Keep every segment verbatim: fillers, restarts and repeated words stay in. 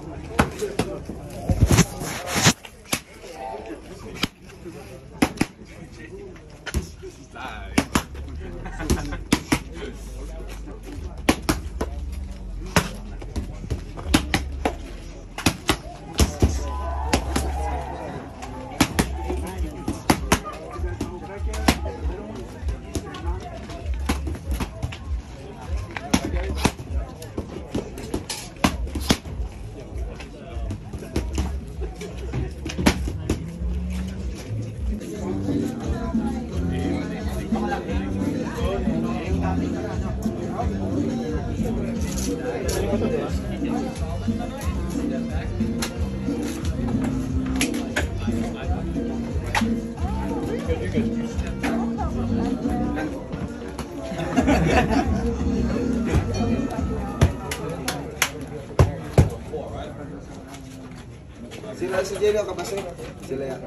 Sila si Jelly o kapasay? Sila yan.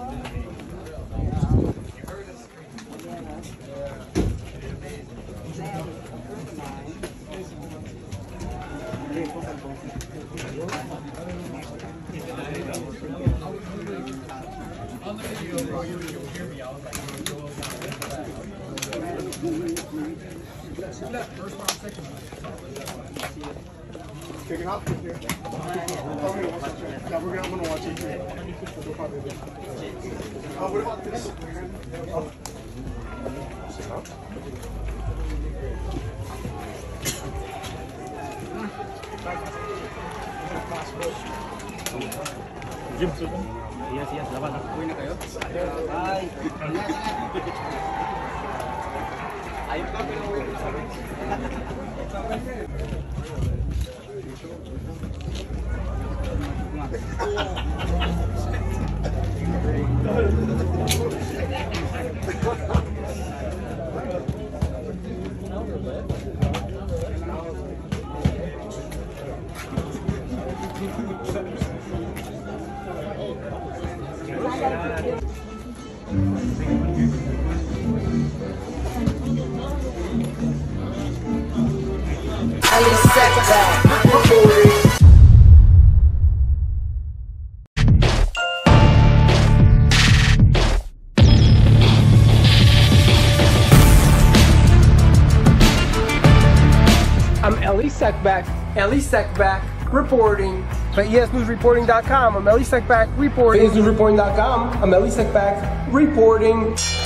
Kicking off here. Oh, yeah, we're gonna, I'm gonna watch it here. We'll probably do. Oh, what about this? Oh. Yes, yes, laban. Uwi na kayo? Bye! Ayun pa, pero uwi na kami. I'm Ellie Seckbach, Ellie Seckbach reporting for E S News Reporting dot com. I'm Ellie Seckbach reporting. E S News Reporting dot com. I'm Ellie Seckbach reporting.